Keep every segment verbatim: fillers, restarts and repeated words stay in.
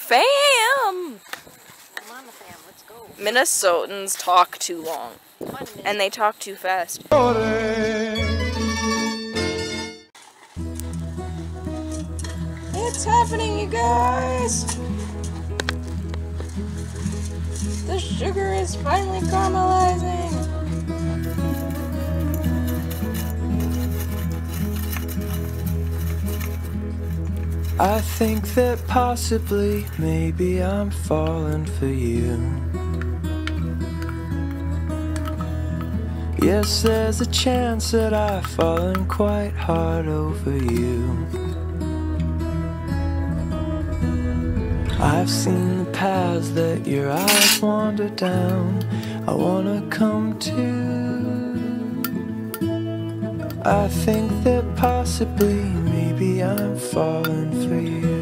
fam! I'm on the fam, let's go. Minnesotans talk too long. And they talk too fast. It's happening, you guys! The sugar is finally caramelizing! I think that possibly, maybe I'm falling for you. Yes, there's a chance that I've fallen quite hard over you. I've seen the paths that your eyes wander down. I wanna come to. I think that possibly, maybe I'm falling for you.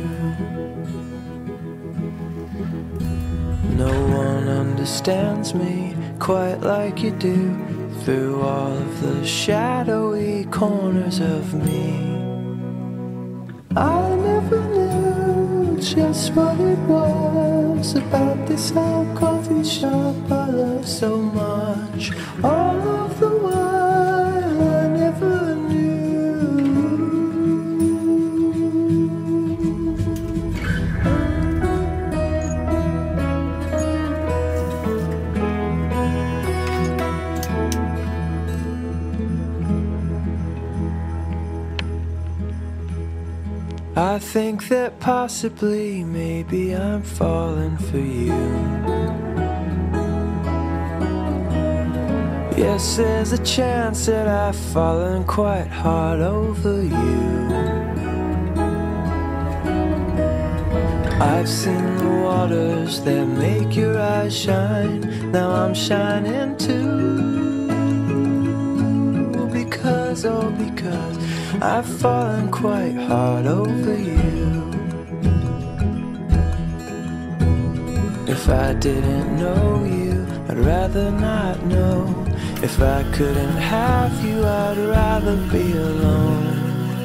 No one understands me quite like you do, through all of the shadowy corners of me. I never knew just what it was about this old coffee shop I love so much. All of the while I never knew. I think that possibly, maybe I'm falling for you. Yes, there's a chance that I've fallen quite hard over you. I've seen the waters that make your eyes shine. Now I'm shining too. Because, oh because I've fallen quite hard over you. If I didn't know you, I'd rather not know. If I couldn't have you, I'd rather be alone.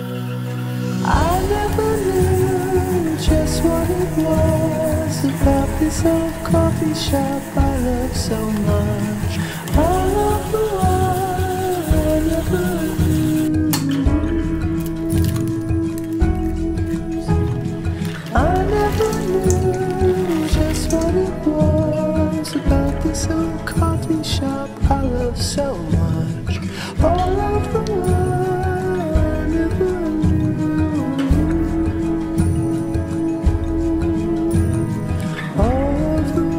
I never knew just what it was about this old coffee shop I love so much. All of the while I never knew. I never knew just what it was about this old coffee shop I love so much. All of the while I never knew. All of the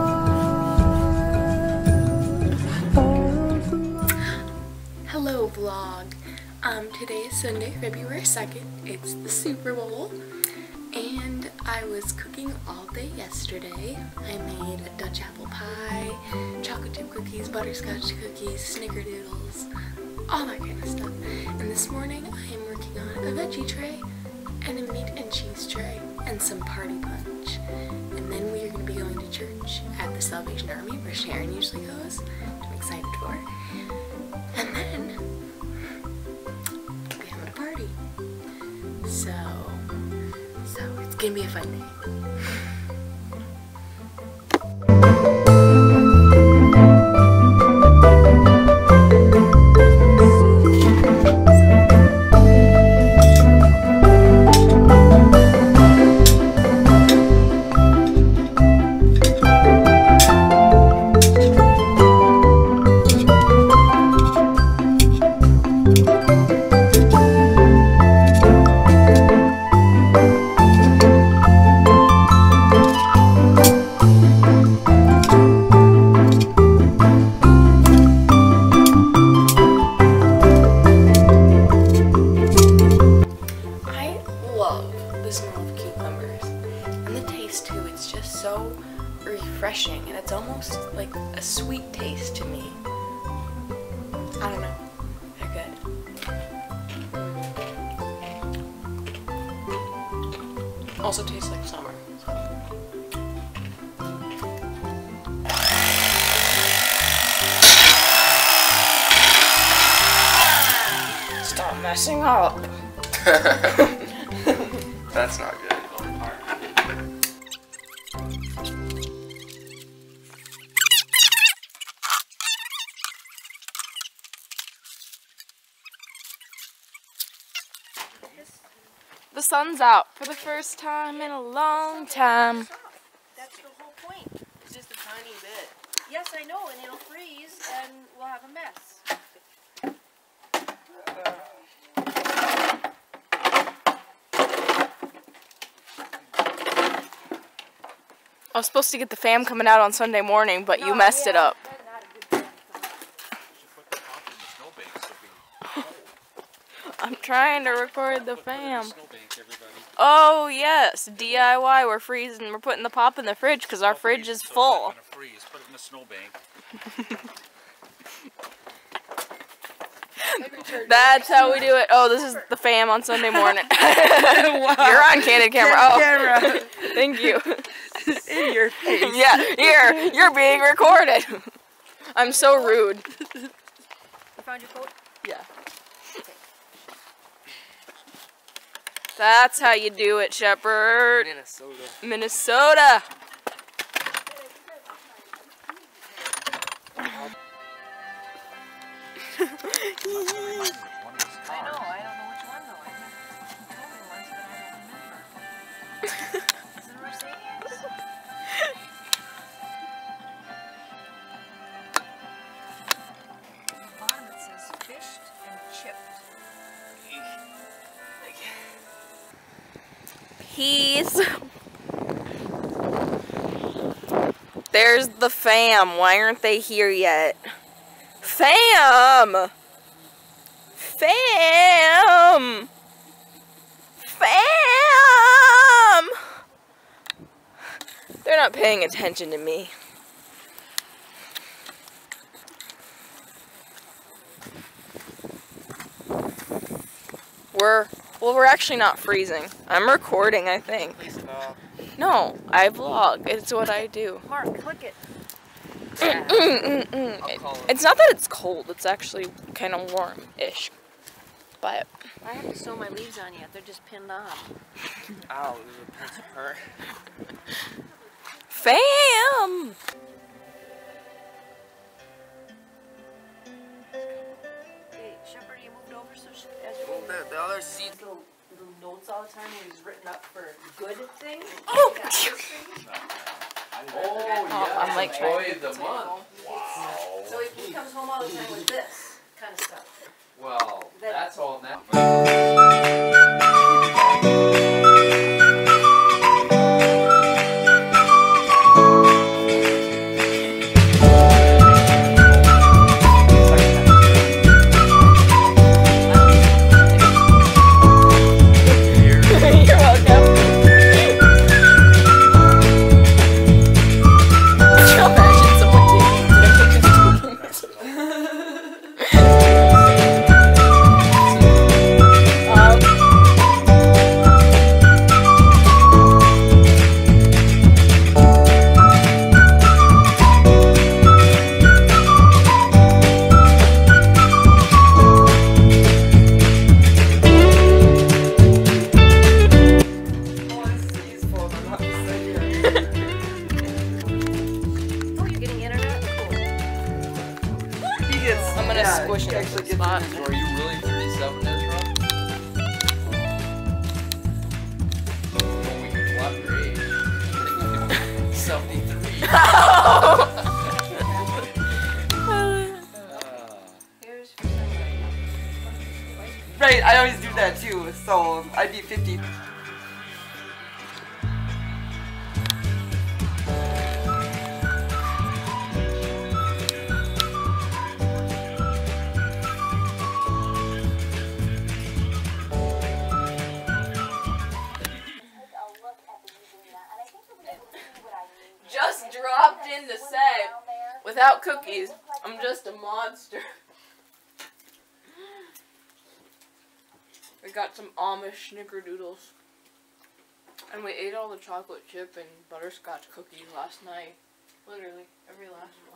while, all of the while. Hello vlog. Um, today is Sunday, February second. It's the Super Bowl. And I was cooking all day yesterday. I made a Dutch apple pie, chocolate chip cookies, butterscotch cookies, snickerdoodles, all that kind of stuff. And this morning I am working on a veggie tray and a meat and cheese tray and some party punch. And then we are going to be going to church at the Salvation Army where Sharon usually goes, which I'm excited for. And then we have a party. So So it's gonna be a fun day. Refreshing, and it's almost like a sweet taste to me. I don't know. They're good. Also tastes like summer. Stop messing up. That's not good. sun's out for the first time in a long time. That's the whole point. It's just a tiny bit. Yes, I know, and it'll freeze, and we'll have a mess. I was supposed to get the fam coming out on Sunday morning, but No, you messed yeah, it up. that's not a good thing. I'm trying to record the fam. Oh yes, D I Y. We're freezing. We're putting the pop in the fridge because our fridge is full. Freeze. Put it in the snowbank. That's how we do it. Oh, this is the fam on Sunday morning. Wow. You're on candid camera. Oh, camera. Thank you. In your face. Yeah, here, you're being recorded. I'm so rude. You found your coat? Yeah. That's how you do it, Shepherd. Minnesota. Minnesota. I know, I don't know which one though. I think you told me once, but I don't remember. Is it a Mercedes? On the bottom it says fished and chipped. He's... There's the fam. Why aren't they here yet? Fam! Fam! Fam! They're not paying attention to me. We're, well, we're actually not freezing. I'm recording, I think. No, I vlog. It's what I do. Mark, click it. Mm, mm, mm, mm. It's not that it's cold, it's actually kind of warm-ish. But I have to sew my leaves on yet. They're just pinned on. Ow, this hurt. fam! Hey, Shepherd, you moved over so she, as you moved The, the other seat. little, little notes all the time where he's written up for good things. Oh! Yeah, those things. Oh, yeah. I'm like trying Employee of the month. Wow. So he, he comes home all the time with this kind of stuff. Well, That- that's all now. You're welcome. Imagine someone taking pictures. Oh, you're getting internet? Cool. He gets. I'm gonna yeah, squish he it in actually the gets spot. in his- Are you really thirty-seven, Ezra? Well, we can plot your age. seventy-three. Uh, Here's for somebody. Right, I always do that too, so I'd be fifty. Just dropped in to say, without cookies, I'm just a monster. We got some Amish snickerdoodles. And we ate all the chocolate chip and butterscotch cookies last night. Literally, every last one.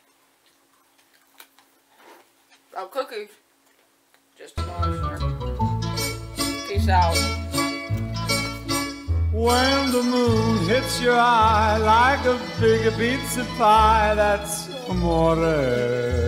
Without cookies, just a monster. Peace out. When the moon hits your eye like a big pizza pie, that's amore.